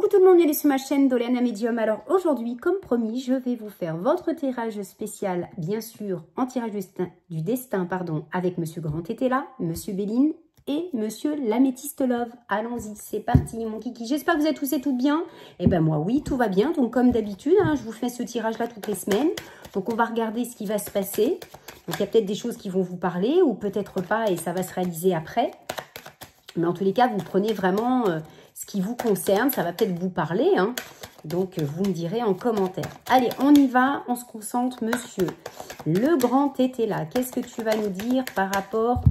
tout le monde, bienvenue sur ma chaîne Doliana Medium. Alors aujourd'hui, comme promis, je vais vous faire votre tirage spécial, bien sûr, en tirage du destin, pardon, avec Monsieur Grand Tété là, Monsieur Béline et Monsieur l'Améthyste Love. Allons-y, c'est parti mon kiki. J'espère que vous êtes tous et toutes bien. Et ben moi oui, tout va bien. Donc comme d'habitude, hein, je vous fais ce tirage là toutes les semaines. Donc on va regarder ce qui va se passer. Donc il y a peut-être des choses qui vont vous parler ou peut-être pas et ça va se réaliser après. Mais en tous les cas, vous prenez vraiment ce qui vous concerne. Ça va peut-être vous parler. Hein. Donc, vous me direz en commentaire. Allez, on y va. On se concentre, monsieur. Le Grand Tété là. Qu'est-ce que tu vas nous dire par rapport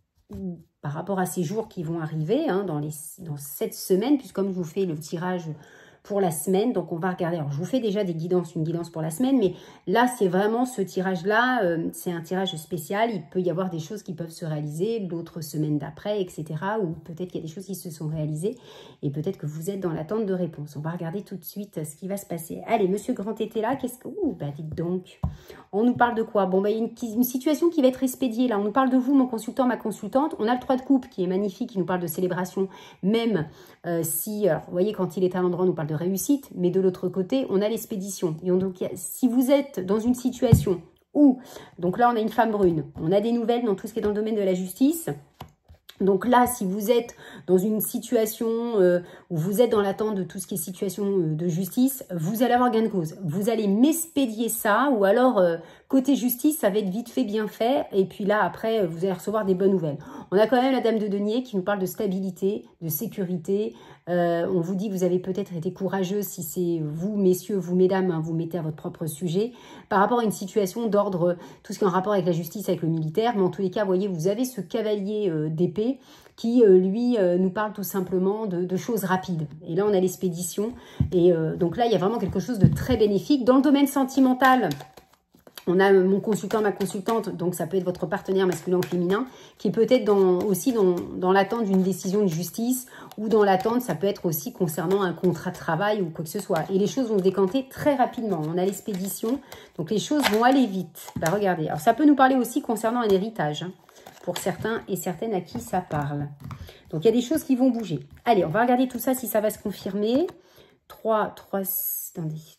à ces jours qui vont arriver hein, dans cette semaine, puisque comme je vous fais le tirage pour la semaine, donc on va regarder. Alors, je vous fais déjà des guidances, une guidance pour la semaine, mais là, c'est vraiment ce tirage-là, c'est un tirage spécial. Il peut y avoir des choses qui peuvent se réaliser l'autre semaine d'après, etc. Ou peut-être qu'il y a des choses qui se sont réalisées et peut-être que vous êtes dans l'attente de réponse. On va regarder tout de suite ce qui va se passer. Allez, Monsieur Grand Tété là, qu'est-ce que... Ouh, bah dites donc. On nous parle de quoi? Bon, bah il y a une situation qui va être expédiée là. On nous parle de vous, mon consultant, ma consultante. On a le 3 de coupe qui est magnifique, qui nous parle de célébration, même si, alors, vous voyez, quand il est à l'endroit, on nous parle de réussite, mais de l'autre côté, on a l'expédition. Et donc, si vous êtes dans une situation où, donc là, on a une femme brune, on a des nouvelles dans tout ce qui est dans le domaine de la justice. Donc là, si vous êtes dans une situation où vous êtes dans l'attente de tout ce qui est situation de justice, vous allez avoir gain de cause. Vous allez m'expédier ça ou alors côté justice, ça va être vite fait, bien fait. Et puis là, après, vous allez recevoir des bonnes nouvelles. On a quand même la Dame de Denier qui nous parle de stabilité, de sécurité. On vous dit que vous avez peut-être été courageuse si c'est vous, messieurs, vous, mesdames, hein, vous mettez à votre propre sujet par rapport à une situation d'ordre, tout ce qui est en rapport avec la justice, avec le militaire. Mais en tous les cas, vous voyez, vous avez ce cavalier d'épée qui, lui, nous parle tout simplement de choses rapides. Et là, on a l'expédition. Et donc là, il y a vraiment quelque chose de très bénéfique. Dans le domaine sentimental, on a mon consultant, ma consultante, donc ça peut être votre partenaire masculin ou féminin, qui est peut-être aussi dans l'attente d'une décision de justice ou dans l'attente, ça peut être aussi concernant un contrat de travail ou quoi que ce soit. Et les choses vont se décanter très rapidement. On a l'expédition, donc les choses vont aller vite. Bah, regardez, alors ça peut nous parler aussi concernant un héritage, hein, pour certains et certaines à qui ça parle. Donc il y a des choses qui vont bouger. Allez, on va regarder tout ça si ça va se confirmer. 3, 6,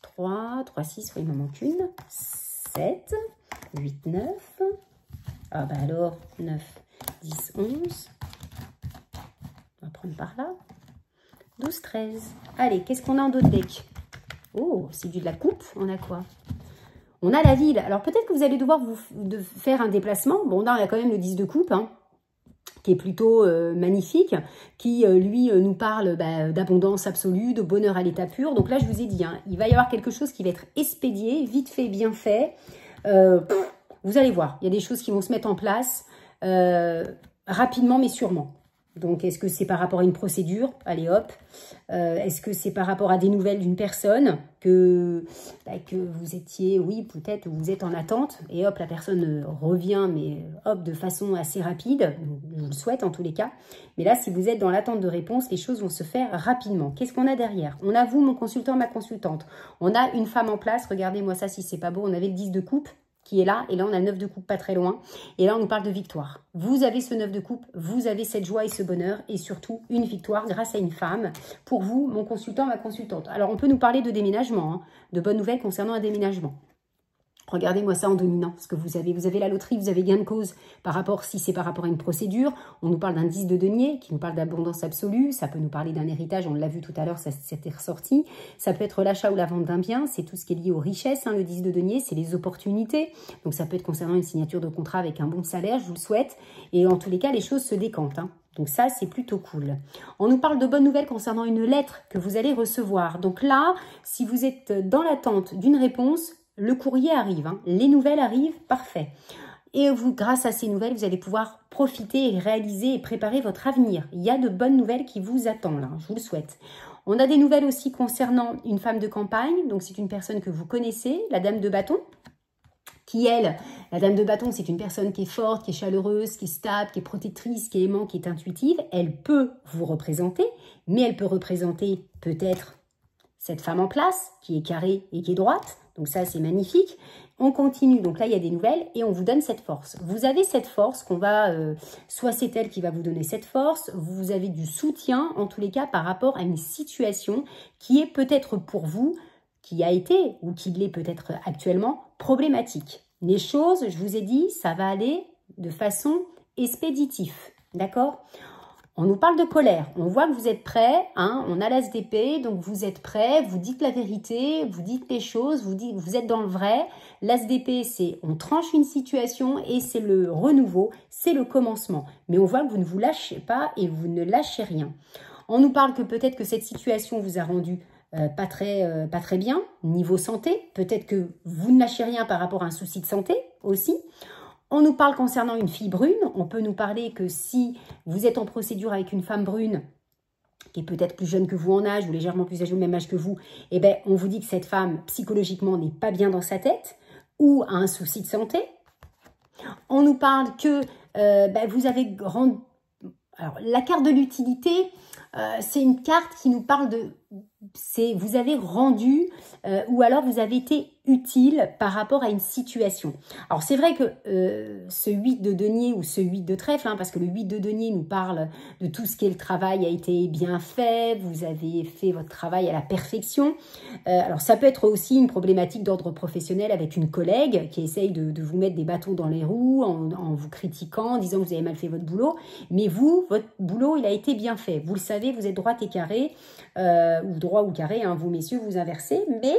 oui, il m'en manque une. 7, 8, 9, ah bah alors 9, 10, 11, on va prendre par là, 12, 13, allez, qu'est-ce qu'on a en dos de deck? Oh, c'est du de la coupe, on a quoi? On a la ville, alors peut-être que vous allez devoir faire un déplacement, bon là on a quand même le 10 de coupe, hein, qui est plutôt magnifique, qui lui nous parle d'abondance absolue, de bonheur à l'état pur. Donc là, je vous ai dit, hein, il va y avoir quelque chose qui va être expédié, vite fait, bien fait. Vous allez voir, il y a des choses qui vont se mettre en place rapidement, mais sûrement. Donc, est-ce que c'est par rapport à une procédure? Allez, hop. Est-ce que c'est par rapport à des nouvelles d'une personne que vous étiez, oui, peut-être vous êtes en attente et hop, la personne revient, mais hop, de façon assez rapide. Je vous le souhaite en tous les cas. Mais là, si vous êtes dans l'attente de réponse, les choses vont se faire rapidement. Qu'est-ce qu'on a derrière? On a vous, mon consultant, ma consultante. On a une femme en place. Regardez-moi ça si c'est pas beau. On avait le 10 de coupe qui est là, et là on a le 9 de coupe pas très loin, et là on nous parle de victoire. Vous avez ce 9 de coupe, vous avez cette joie et ce bonheur, et surtout une victoire grâce à une femme, pour vous, mon consultant, ma consultante. Alors on peut nous parler de déménagement, hein, de bonnes nouvelles concernant un déménagement. Regardez-moi ça en dominant, parce que vous avez la loterie, vous avez gain de cause par rapport, si c'est par rapport à une procédure. On nous parle d'un 10 de denier qui nous parle d'abondance absolue. Ça peut nous parler d'un héritage, on l'a vu tout à l'heure, ça s'était ressorti. Ça peut être l'achat ou la vente d'un bien, c'est tout ce qui est lié aux richesses. Hein, le 10 de denier, c'est les opportunités. Donc ça peut être concernant une signature de contrat avec un bon salaire, je vous le souhaite. Et en tous les cas, les choses se décantent. Hein. Donc ça, c'est plutôt cool. On nous parle de bonnes nouvelles concernant une lettre que vous allez recevoir. Donc là, si vous êtes dans l'attente d'une réponse, le courrier arrive, hein. Les nouvelles arrivent, parfait. Et vous, grâce à ces nouvelles, vous allez pouvoir profiter et réaliser et préparer votre avenir. Il y a de bonnes nouvelles qui vous attendent là, je vous le souhaite. On a des nouvelles aussi concernant une femme de campagne, donc c'est une personne que vous connaissez, la Dame de Bâton. Qui, elle, la Dame de Bâton, c'est une personne qui est forte, qui est chaleureuse, qui est stable, qui est protectrice, qui est aimante, qui est intuitive. Elle peut vous représenter, mais elle peut représenter peut-être cette femme en place, qui est carrée et qui est droite, Donc ça, c'est magnifique. On continue. Donc là, il y a des nouvelles et on vous donne cette force. Vous avez cette force qu'on va... soit c'est elle qui va vous donner cette force. Vous avez du soutien, en tous les cas, par rapport à une situation qui est peut-être pour vous, qui a été ou qui l'est peut-être actuellement, problématique. Les choses, je vous ai dit, ça va aller de façon expéditive. D'accord ? On nous parle de colère, on voit que vous êtes prêts, hein, on a l'ASDP, donc vous êtes prêts, vous dites la vérité, vous dites les choses, vous êtes dans le vrai. L'ASDP, c'est on tranche une situation et c'est le renouveau, c'est le commencement. Mais on voit que vous ne vous lâchez pas et vous ne lâchez rien. On nous parle que peut-être que cette situation vous a rendu pas très bien, niveau santé. Peut-être que vous ne lâchez rien par rapport à un souci de santé aussi. On nous parle concernant une fille brune. On peut nous parler que si vous êtes en procédure avec une femme brune, qui est peut-être plus jeune que vous en âge ou légèrement plus âgée au même âge que vous, eh ben, on vous dit que cette femme, psychologiquement, n'est pas bien dans sa tête ou a un souci de santé. On nous parle que vous avez rendu... Alors, la carte de l'utilité, c'est une carte qui nous parle de... Vous avez rendu ou alors vous avez été utile par rapport à une situation. Alors c'est vrai que ce 8 de denier ou ce 8 de trèfle, hein, parce que le 8 de denier nous parle de tout ce qui est le travail a été bien fait, vous avez fait votre travail à la perfection. Alors ça peut être aussi une problématique d'ordre professionnel avec une collègue qui essaye de vous mettre des bâtons dans les roues en vous critiquant, en disant que vous avez mal fait votre boulot. Mais vous, votre boulot, il a été bien fait. Vous le savez, vous êtes droite et carré, ou droit ou carré, hein, vous messieurs, vous inversez, mais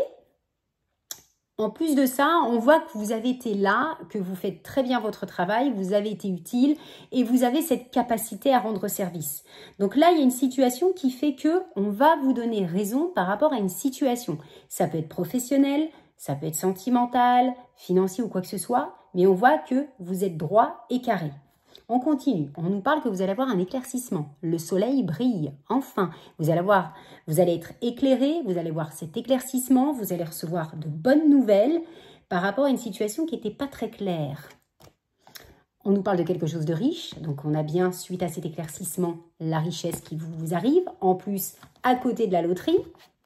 en plus de ça, on voit que vous avez été là, que vous faites très bien votre travail, vous avez été utile et vous avez cette capacité à rendre service. Donc là, il y a une situation qui fait que on va vous donner raison par rapport à une situation. Ça peut être professionnel, ça peut être sentimental, financier ou quoi que ce soit, mais on voit que vous êtes droit et carré. On continue. On nous parle que vous allez avoir un éclaircissement. Le soleil brille. Enfin, vous allez être éclairé, vous allez voir cet éclaircissement, vous allez recevoir de bonnes nouvelles par rapport à une situation qui n'était pas très claire. On nous parle de quelque chose de riche. Donc, on a bien, suite à cet éclaircissement, la richesse qui vous arrive. En plus, à côté de la loterie.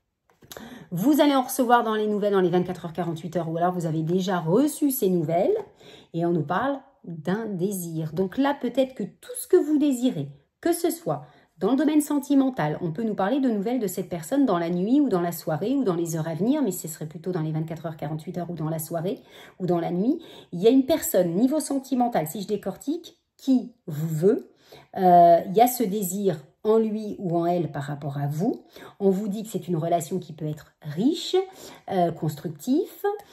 Vous allez en recevoir dans les nouvelles dans les 24 heures, 48 heures, ou alors vous avez déjà reçu ces nouvelles. Et on nous parle d'un désir. Donc là, peut-être que tout ce que vous désirez, que ce soit dans le domaine sentimental, on peut nous parler de nouvelles de cette personne dans la nuit ou dans la soirée ou dans les heures à venir, mais ce serait plutôt dans les 24 heures, 48 heures ou dans la soirée ou dans la nuit. Il y a une personne, niveau sentimental, si je décortique, qui vous veut. Il y a ce désir en lui ou en elle par rapport à vous. On vous dit que c'est une relation qui peut être riche, constructive,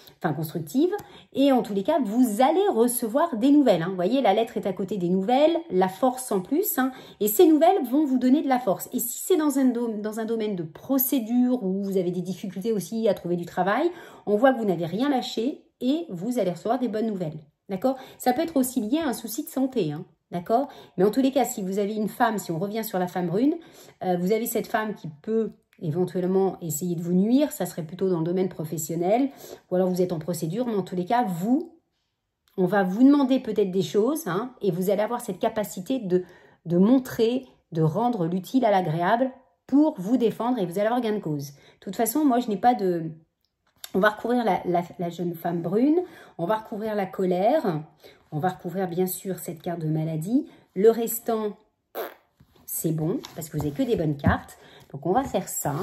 et en tous les cas, vous allez recevoir des nouvelles. Hein. Vous voyez, la lettre est à côté des nouvelles, la force en plus, hein, et ces nouvelles vont vous donner de la force. Et si c'est dans un domaine de procédure où vous avez des difficultés aussi à trouver du travail, on voit que vous n'avez rien lâché et vous allez recevoir des bonnes nouvelles. D'accord ? Ça peut être aussi lié à un souci de santé, hein. D'accord? Mais en tous les cas, si vous avez une femme, si on revient sur la femme brune, vous avez cette femme qui peut éventuellement essayer de vous nuire, ça serait plutôt dans le domaine professionnel, ou alors vous êtes en procédure, mais en tous les cas, on va vous demander peut-être des choses, hein, et vous allez avoir cette capacité de montrer, de rendre l'utile à l'agréable pour vous défendre, et vous allez avoir gain de cause. De toute façon, moi, je n'ai pas de... On va recouvrir la jeune femme brune, on va recouvrir la colère, on va recouvrir bien sûr cette carte de maladie. Le restant, c'est bon, parce que vous n'avez que des bonnes cartes. Donc on va faire ça.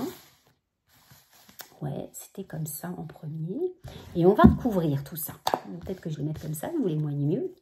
Ouais, c'était comme ça en premier. Et on va recouvrir tout ça. Peut-être que je vais mettre comme ça, vous les voyez mieux.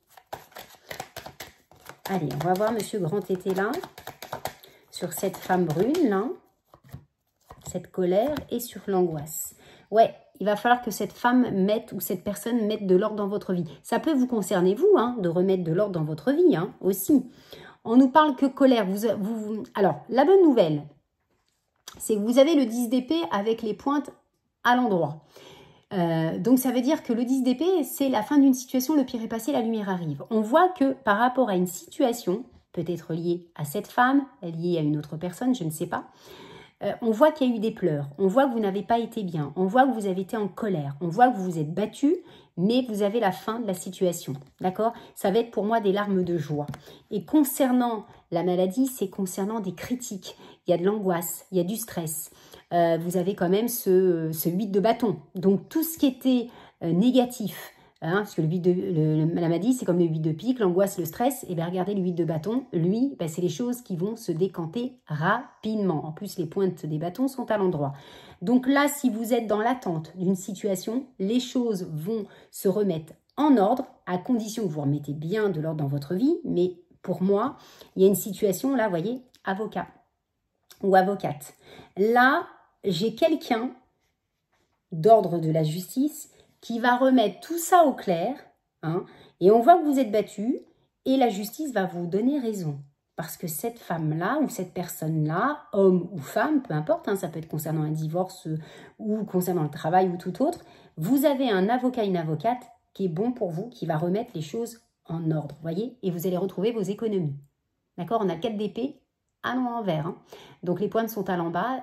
Allez, on va voir Monsieur Grand Tété là, sur cette femme brune là, cette colère et sur l'angoisse. Ouais, il va falloir que cette femme mette ou cette personne mette de l'ordre dans votre vie. Ça peut vous concerner, vous, hein, de remettre de l'ordre dans votre vie, hein, aussi. On nous parle que colère. Alors, la bonne nouvelle, c'est que vous avez le 10 d'épée avec les pointes à l'endroit. Donc, ça veut dire que le 10 d'épée, c'est la fin d'une situation, le pire est passé, la lumière arrive. On voit que par rapport à une situation, peut-être liée à cette femme, liée à une autre personne, je ne sais pas, on voit qu'il y a eu des pleurs, on voit que vous n'avez pas été bien, on voit que vous avez été en colère, on voit que vous vous êtes battu, mais vous avez la fin de la situation, d'accord? Ça va être pour moi des larmes de joie. Et concernant la maladie, c'est concernant des critiques, il y a de l'angoisse, il y a du stress. vous avez quand même ce 8 de bâton. Donc tout ce qui était négatif, parce que la maladie, c'est comme le 8 de pique, l'angoisse, le stress. Et bien regardez le 8 de bâton, lui, ben, c'est les choses qui vont se décanter rapidement. En plus, les pointes des bâtons sont à l'endroit. Donc là, si vous êtes dans l'attente d'une situation, les choses vont se remettre en ordre, à condition que vous remettez bien de l'ordre dans votre vie. Mais pour moi, il y a une situation, là, vous voyez, avocat ou avocate. Là, j'ai quelqu'un d'ordre de la justice qui va remettre tout ça au clair, hein, et on voit que vous êtes battu, et la justice va vous donner raison. Parce que cette femme-là, ou cette personne-là, homme ou femme, peu importe, hein, ça peut être concernant un divorce, ou concernant le travail, ou tout autre, vous avez un avocat, une avocate, qui est bon pour vous, qui va remettre les choses en ordre, voyez, et vous allez retrouver vos économies. D'accord? On a 4 d'épée à l'envers, hein. Donc les pointes sont à l'envers,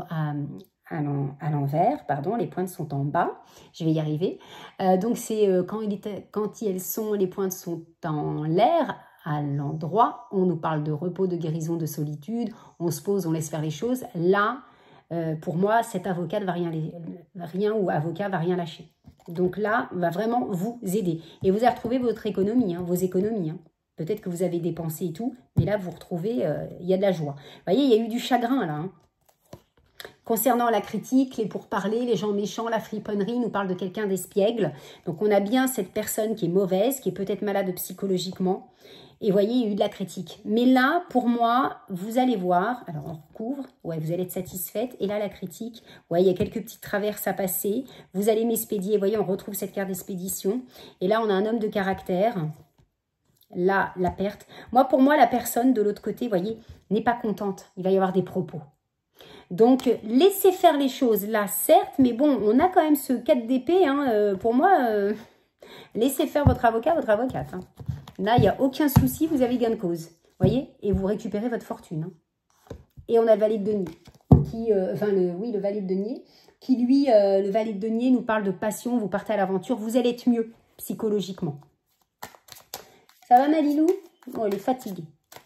pardon, les pointes sont en bas, je vais y arriver. Donc c'est quand les pointes sont en l'air, à l'endroit, on nous parle de repos, de guérison, de solitude, on se pose, on laisse faire les choses. Là, pour moi, cet avocat va avocat va rien lâcher. Donc là, va vraiment vous aider. Et vous allez retrouver votre économie, hein, vos économies, hein. Peut-être que vous avez dépensé et tout, mais là, vous retrouvez, il y a de la joie. Vous voyez, il y a eu du chagrin, là, hein. Concernant la critique, les pourparlers, les gens méchants, la friponnerie, nous parle de quelqu'un d'espiègle. Donc, on a bien cette personne qui est mauvaise, qui est peut-être malade psychologiquement. Et vous voyez, il y a eu de la critique. Mais là, pour moi, vous allez voir, alors on recouvre, ouais, vous allez être satisfaite. Et là, la critique, ouais, il y a quelques petites traverses à passer. Vous allez m'expédier, vous voyez, on retrouve cette carte d'expédition. Et là, on a un homme de caractère. Là, la perte. Pour moi, la personne de l'autre côté, vous voyez, n'est pas contente. Il va y avoir des propos. Donc, laissez faire les choses là, certes, mais bon, on a quand même ce 4 d'épée. Hein, pour moi, laissez faire votre avocat, votre avocate. Hein. Là, il n'y a aucun souci, vous avez gain de cause. Voyez? Et vous récupérez votre fortune. Hein. Et on a le valet de denier. Le valet de denier. Qui, lui, le valet de denier nous parle de passion, vous partez à l'aventure, vous allez être mieux psychologiquement. Ça va, ma Lilou? Oh, elle est fatiguée.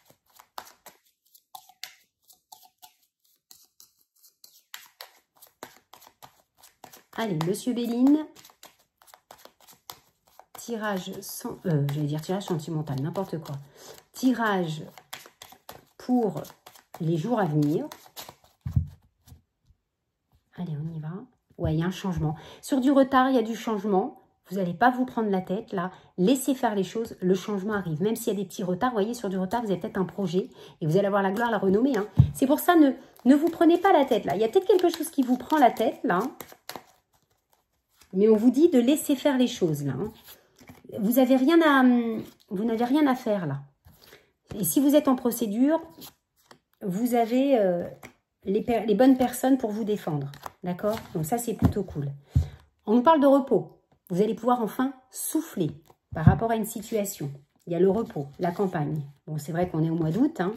Allez, Monsieur Béline. Tirage tirage sentimental, n'importe quoi. Tirage pour les jours à venir. Allez, on y va. Ouais, il y a un changement. Sur du retard, il y a du changement. Vous n'allez pas vous prendre la tête, là. Laissez faire les choses, le changement arrive. Même s'il y a des petits retards, vous voyez, sur du retard, vous avez peut-être un projet et vous allez avoir la gloire, la renommée. Hein. C'est pour ça, ne vous prenez pas la tête, là. Il y a peut-être quelque chose qui vous prend la tête, là. Mais on vous dit de laisser faire les choses, là. Hein. Vous n'avez rien à faire, là. Et si vous êtes en procédure, vous avez les bonnes personnes pour vous défendre. D'accord? Donc ça, c'est plutôt cool. On nous parle de repos. Vous allez pouvoir enfin souffler par rapport à une situation. Il y a le repos, la campagne. Bon, c'est vrai qu'on est au mois d'août. Hein.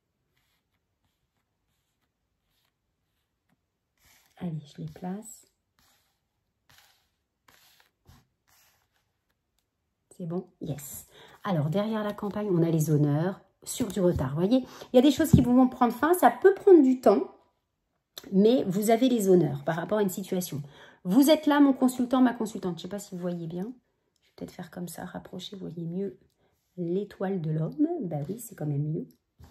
Allez, je les place. C'est bon? Yes. Alors, derrière la campagne, on a les honneurs sur du retard. Vous voyez, il y a des choses qui vont prendre fin. Ça peut prendre du temps, mais vous avez les honneurs par rapport à une situation. Vous êtes là, mon consultant, ma consultante. Je ne sais pas si vous voyez bien. Je vais peut-être faire comme ça, rapprocher, vous voyez mieux l'étoile de l'homme. Ben oui, c'est quand même mieux.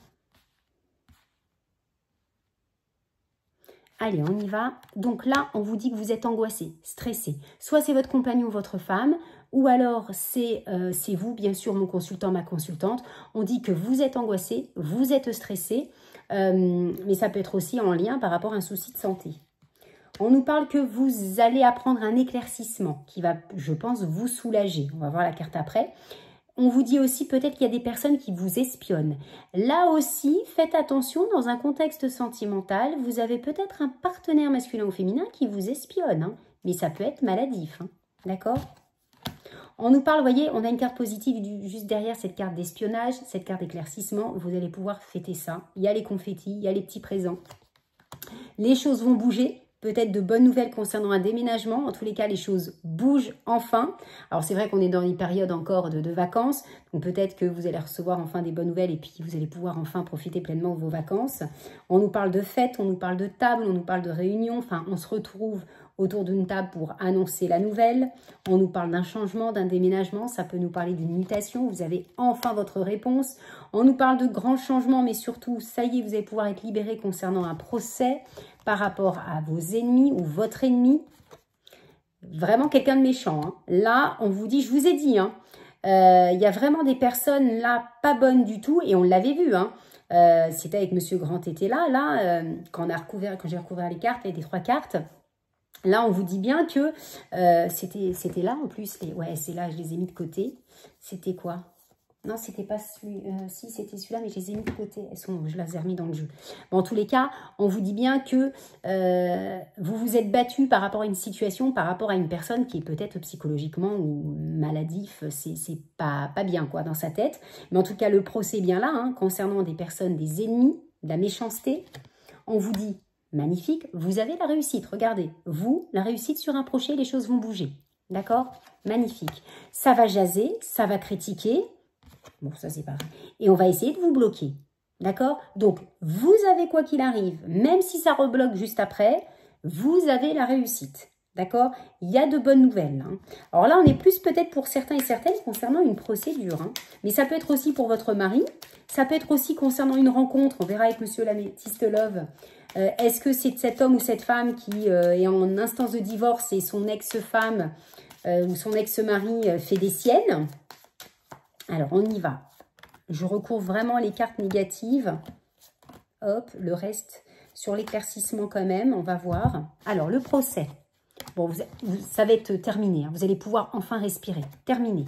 Allez, on y va. Donc là, on vous dit que vous êtes angoissé, stressé. Soit c'est votre compagnon ou votre femme, ou alors c'est vous, bien sûr, mon consultant, ma consultante. On dit que vous êtes angoissé, vous êtes stressé, mais ça peut être aussi en lien par rapport à un souci de santé. On nous parle que vous allez apprendre un éclaircissement qui va, je pense, vous soulager. On va voir la carte après. On vous dit aussi peut-être qu'il y a des personnes qui vous espionnent. Là aussi, faites attention, dans un contexte sentimental, vous avez peut-être un partenaire masculin ou féminin qui vous espionne. Hein, mais ça peut être maladif. Hein, d'accord? On nous parle, vous voyez, on a une carte positive juste derrière cette carte d'espionnage, cette carte d'éclaircissement. Vous allez pouvoir fêter ça. Il y a les confettis, il y a les petits présents. Les choses vont bouger. peut-être de bonnes nouvelles concernant un déménagement. En tous les cas, les choses bougent enfin. Alors, c'est vrai qu'on est dans une période encore de vacances. Donc, peut-être que vous allez recevoir enfin des bonnes nouvelles et puis vous allez pouvoir enfin profiter pleinement de vos vacances. On nous parle de fêtes, on nous parle de table, on nous parle de réunions. Enfin, on se retrouve autour d'une table pour annoncer la nouvelle. On nous parle d'un changement, d'un déménagement. Ça peut nous parler d'une mutation. Vous avez enfin votre réponse. On nous parle de grands changements, mais surtout, ça y est, vous allez pouvoir être libéré concernant un procès par rapport à vos ennemis ou votre ennemi. Vraiment quelqu'un de méchant. Hein. Là, on vous dit, je vous ai dit, hein, y a vraiment des personnes là pas bonnes du tout. Et on l'avait vu, hein. C'était avec Monsieur Grand Tété là, quand j'ai recouvert les cartes, il y a des 3 cartes. Là, on vous dit bien que c'était là en plus. Ouais, c'est là, je les ai mis de côté. C'était quoi? Non, c'était pas celui... si, c'était celui-là, mais je les ai mis de côté. Je les ai remis dans le jeu. Bon, en tous les cas, on vous dit bien que vous vous êtes battu par rapport à une situation, par rapport à une personne qui est peut-être psychologiquement ou maladif. C'est pas bien, quoi, dans sa tête. Mais en tout cas, le procès est bien là, hein, concernant des personnes, des ennemis, de la méchanceté. On vous dit... Magnifique, vous avez la réussite, regardez, vous, la réussite sur un projet, les choses vont bouger, d'accord? Magnifique, ça va jaser, ça va critiquer, bon ça c'est pareil, et on va essayer de vous bloquer, d'accord? Donc, vous avez quoi qu'il arrive, même si ça rebloque juste après, vous avez la réussite, d'accord? Il y a de bonnes nouvelles, hein. Alors là, on est plus peut-être pour certains et certaines concernant une procédure, hein. Mais ça peut être aussi pour votre mari, ça peut être aussi concernant une rencontre, on verra avec Monsieur l'Améthyste Love. Est-ce que c'est cet homme ou cette femme qui est en instance de divorce et son ex-femme ou son ex-mari fait des siennes? Alors, on y va. Je recouvre vraiment les cartes négatives. Hop, le reste sur l'éclaircissement quand même, on va voir. Alors, le procès. Bon, ça va être terminé. Hein. Vous allez pouvoir enfin respirer. Terminé.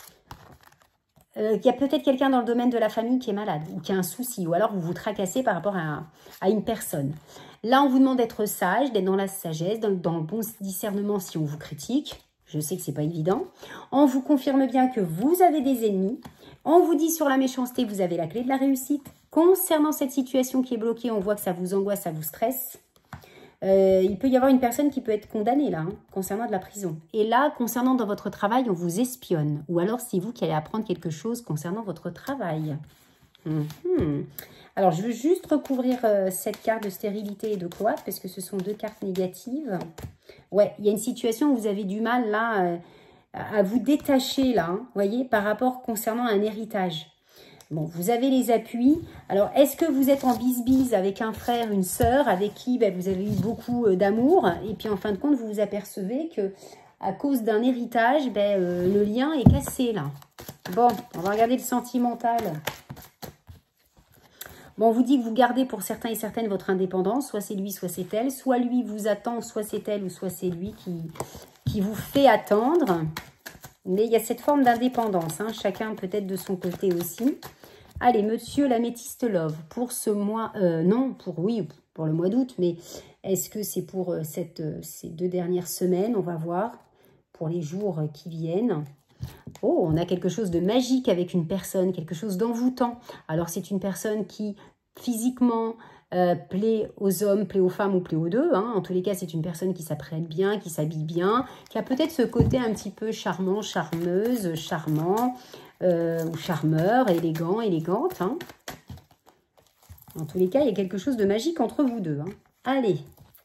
Il y a peut-être quelqu'un dans le domaine de la famille qui est malade ou qui a un souci, ou alors vous vous tracassez par rapport à une personne. Là, on vous demande d'être sage, d'être dans la sagesse, dans le bon discernement si on vous critique. Je sais que ce n'est pas évident. On vous confirme bien que vous avez des ennemis. On vous dit sur la méchanceté, vous avez la clé de la réussite. Concernant cette situation qui est bloquée, on voit que ça vous angoisse, ça vous stresse. Il peut y avoir une personne qui peut être condamnée là, hein, concernant de la prison. Et là, concernant dans votre travail, on vous espionne. Ou alors, c'est vous qui allez apprendre quelque chose concernant votre travail. Alors, je veux juste recouvrir cette carte de stérilité et de cloître, parce que ce sont 2 cartes négatives. Ouais, il y a une situation où vous avez du mal là à vous détacher là, hein, voyez, par rapport concernant un héritage. Bon, vous avez les appuis. Alors, est-ce que vous êtes en bise-bise avec un frère, une sœur, avec qui vous avez eu beaucoup d'amour? Et puis, en fin de compte, vous vous apercevez que à cause d'un héritage, le lien est cassé, là. Bon, on va regarder le sentimental. Bon, on vous dit que vous gardez pour certains et certaines votre indépendance. Soit c'est lui, soit c'est elle. Soit lui vous attend, soit c'est elle, ou soit c'est lui qui vous fait attendre. Mais il y a cette forme d'indépendance, hein, chacun peut-être de son côté aussi. Allez, Monsieur l'Améthyste Love, pour ce mois, non, pour le mois d'août, mais est-ce que c'est pour ces 2 dernières semaines? On va voir, pour les jours qui viennent. Oh, on a quelque chose de magique avec une personne, quelque chose d'envoûtant. Alors, c'est une personne qui, physiquement, plaît aux hommes, plaît aux femmes ou plaît aux deux. Hein. En tous les cas, c'est une personne qui s'apprête bien, qui s'habille bien, qui a peut-être ce côté un petit peu charmant, charmeuse, charmant, ou charmeur, élégant, élégante. Hein. En tous les cas, il y a quelque chose de magique entre vous deux. Hein. Allez,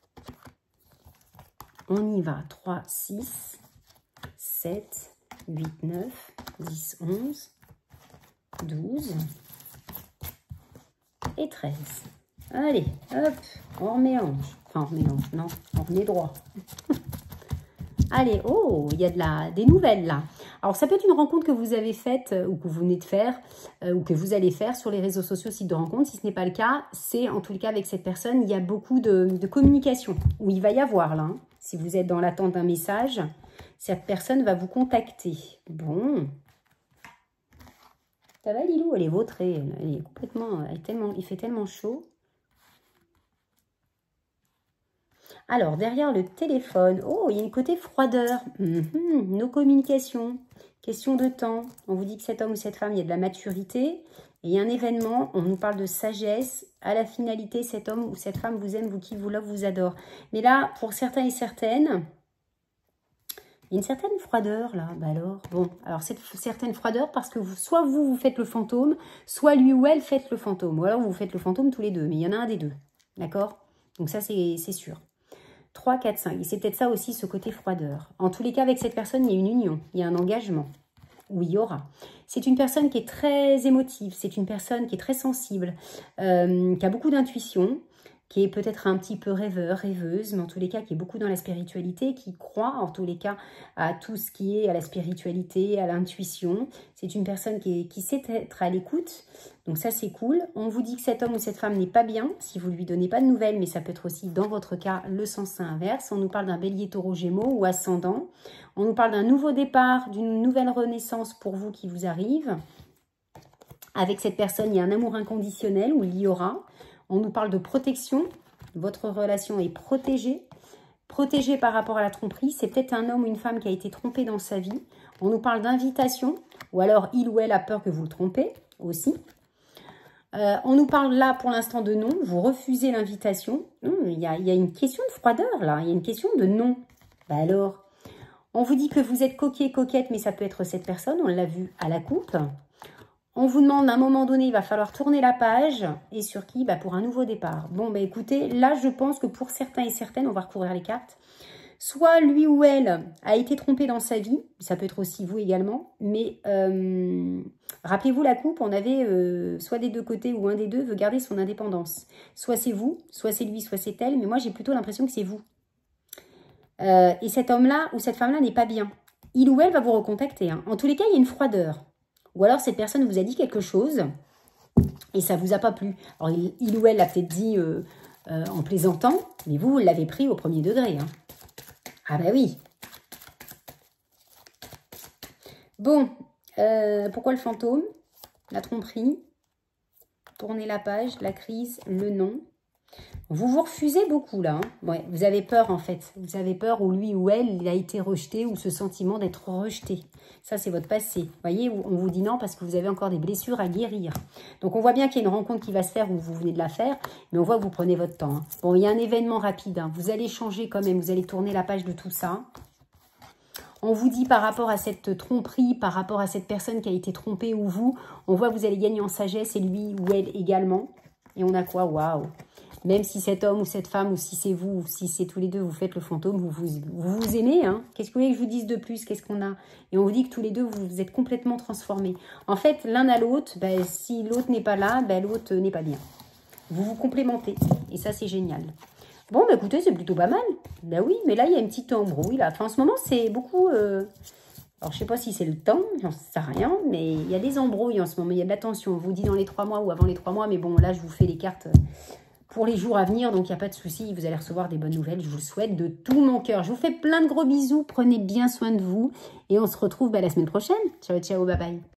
on y va. 3, 6, 7, 8, 9, 10, 11, 12 et 13. Allez, hop, on remélange. Enfin, on remélange, non, on remet droit. Allez, oh, il y a des nouvelles là. Alors, ça peut être une rencontre que vous avez faite ou que vous venez de faire ou que vous allez faire sur les réseaux sociaux, sites de rencontre. Si ce n'est pas le cas, c'est en tout cas avec cette personne, il y a beaucoup de communication. Ou il va y avoir là, hein, si vous êtes dans l'attente d'un message, cette personne va vous contacter. Bon. Ça va, Lilou? Elle est vautrée. Elle est complètement, il fait tellement chaud. Alors, derrière le téléphone, oh, il y a une côté froideur. Nos communications, question de temps. On vous dit que cet homme ou cette femme, il y a de la maturité. Et il y a un événement, on nous parle de sagesse. À la finalité, cet homme ou cette femme vous aime, vous kiffe, vous love, vous adore. Mais là, pour certains et certaines, il y a une certaine froideur là. Bah alors, bon, alors cette certaine froideur parce que soit vous faites le fantôme, soit lui ou elle faites le fantôme. Ou alors vous faites le fantôme tous les deux, mais il y en a un des deux. D'accord? Donc ça, c'est sûr. 3, 4, 5. Et c'est peut-être ça aussi, ce côté froideur. En tous les cas, avec cette personne, il y a une union, il y a un engagement. Où il y aura. C'est une personne qui est très émotive, c'est une personne qui est très sensible, qui a beaucoup d'intuition, qui est peut-être un petit peu rêveur, rêveuse, mais en tous les cas qui est beaucoup dans la spiritualité, qui croit en tous les cas à tout ce qui est à la spiritualité, à l'intuition. C'est une personne qui sait être à l'écoute, donc ça c'est cool. On vous dit que cet homme ou cette femme n'est pas bien, si vous ne lui donnez pas de nouvelles, mais ça peut être aussi dans votre cas le sens inverse. On nous parle d'un bélier, taureau, gémeaux ou ascendant. On nous parle d'un nouveau départ, d'une nouvelle renaissance pour vous qui vous arrive. Avec cette personne, il y a un amour inconditionnel où il y aura. On nous parle de protection. Votre relation est protégée. Protégée par rapport à la tromperie. C'est peut-être un homme ou une femme qui a été trompé dans sa vie. On nous parle d'invitation. Ou alors, il ou elle a peur que vous le trompez aussi. On nous parle là pour l'instant de non. Vous refusez l'invitation. Il y a une question de froideur là. Il y a une question de non. Bah alors, on vous dit que vous êtes coquet, coquette, mais ça peut être cette personne. On l'a vu à la coupe. On vous demande à un moment donné, il va falloir tourner la page. Et sur qui? Bah pour un nouveau départ. Bon, bah écoutez, là, je pense que pour certains et certaines, on va recouvrir les cartes. Soit lui ou elle a été trompé dans sa vie. Ça peut être aussi vous également. Mais rappelez-vous la coupe, on avait soit des deux côtés ou un des deux veut garder son indépendance. Soit c'est vous, soit c'est lui, soit c'est elle. Mais moi, j'ai plutôt l'impression que c'est vous. Et cet homme-là ou cette femme-là n'est pas bien. Il ou elle va vous recontacter. Hein. En tous les cas, il y a une froideur. Ou alors, cette personne vous a dit quelque chose et ça ne vous a pas plu. Alors, il ou elle l'a peut-être dit en plaisantant, mais vous l'avez pris au premier degré. Hein. Ah bah oui. Bon, pourquoi le fantôme? La tromperie, tourner la page, la crise, le non. Vous vous refusez beaucoup là. Hein. Ouais, vous avez peur en fait. Vous avez peur où lui ou elle il a été rejeté ou ce sentiment d'être rejeté. Ça c'est votre passé. Vous voyez, on vous dit non parce que vous avez encore des blessures à guérir. Donc on voit bien qu'il y a une rencontre qui va se faire ou vous venez de la faire. Mais on voit que vous prenez votre temps. Hein. Bon, il y a un événement rapide. Hein. Vous allez changer quand même. Vous allez tourner la page de tout ça. On vous dit par rapport à cette tromperie, par rapport à cette personne qui a été trompée ou vous. On voit que vous allez gagner en sagesse et lui ou elle également. Et on a quoi? Waouh! Même si cet homme ou cette femme, ou si c'est vous, ou si c'est tous les deux, vous faites le fantôme, vous vous aimez. Hein. Qu'est-ce que vous voulez que je vous dise de plus? Qu'est-ce qu'on a? Et on vous dit que tous les deux, vous êtes complètement transformés. En fait, l'un à l'autre, ben, si l'autre n'est pas là, ben, l'autre n'est pas bien. Vous vous complémentez. Et ça, c'est génial. Bon, ben, écoutez, c'est plutôt pas mal. Ben oui, mais là, il y a une petite embrouille. Là. Enfin, en ce moment, c'est beaucoup... Alors, je ne sais pas si c'est le temps, j'en sais rien, mais il y a des embrouilles en ce moment. Il y a de la tension. On vous dit dans les 3 mois ou avant les 3 mois, mais bon, là, je vous fais les cartes... pour les jours à venir, donc il n'y a pas de souci, vous allez recevoir des bonnes nouvelles, je vous le souhaite de tout mon cœur. Je vous fais plein de gros bisous, prenez bien soin de vous, et on se retrouve la semaine prochaine. Ciao, ciao, bye bye.